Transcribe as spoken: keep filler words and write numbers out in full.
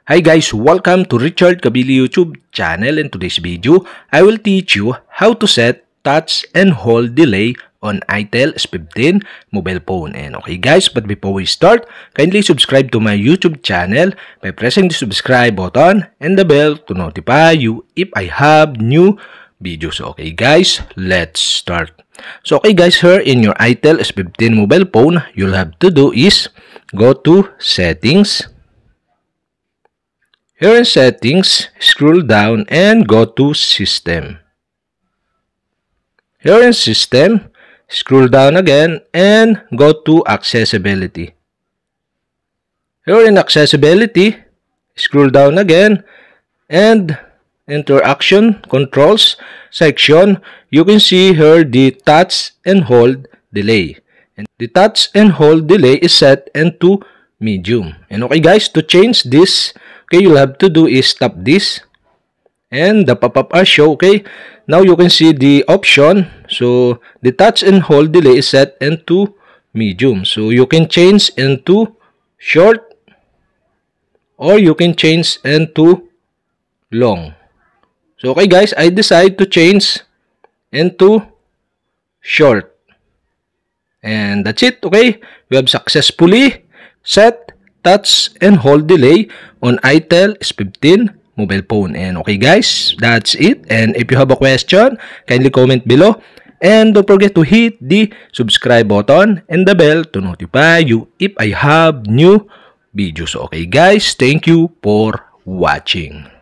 Hi guys, welcome to Richard Cabile YouTube channel. In today's video, I will teach you how to set touch and hold delay on itel S fifteen mobile phone. And okay guys, but before we start, kindly subscribe to my YouTube channel by pressing the subscribe button and the bell to notify you if I have new videos. Okay guys, let's start. So okay guys, here in your itel S fifteen mobile phone, you'll have to do is go to settings. Here in settings, scroll down and go to system. Here in system, scroll down again and go to accessibility. Here in accessibility, scroll down again and interaction controls section. You can see here the touch and hold delay. And the touch and hold delay is set into medium. And okay guys, to change this, okay, you'll have to do is tap this and the pop-up are show. Okay, now you can see the option. So the touch and hold delay is set into medium, so you can change into short or you can change into long. So okay guys, I decide to change into short, and that's it. Okay, we have successfully set touch and hold delay on itel S fifteen mobile phone. And okay guys, that's it. And if you have a question, kindly comment below. And don't forget to hit the subscribe button and the bell to notify you if I have new videos. Okay guys, thank you for watching.